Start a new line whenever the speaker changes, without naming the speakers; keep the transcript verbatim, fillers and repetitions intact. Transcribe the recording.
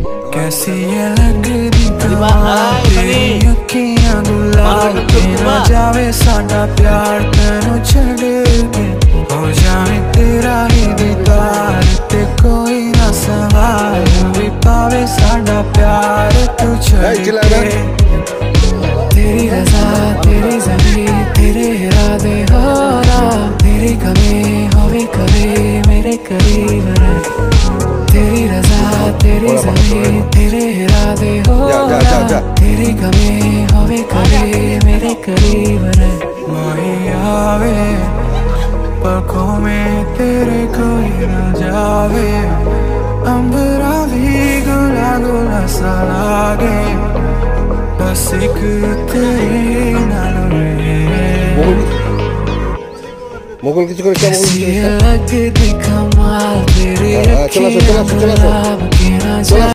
कैसी ये लगदी कमाल तेरी अखियां गुलाब के ना जावे साडा प्यार तेनू छड़ के हो जावे तेरा ही दीदार ते कोई ना सवाल भी पावे साडा प्यार तू छड़ के तेरी रज़ा तेरी ज़मीं तेरे इरादे हो रहा तेरी कमी होवे कभी मेरे करीब रह तेरी रज़ा तेरी ज़मीं तेरे इरादे हो रहा तेरी कमी होवे कभी मेरे करीब रह माही आवे पलकों में तेरे कोई न जावे अंबरा भी गुला गुला सा लागे बस एक तेरे नाल
मुगल किसी को क्या
लगदी कमाल तेरी अखियां गुलाब के ना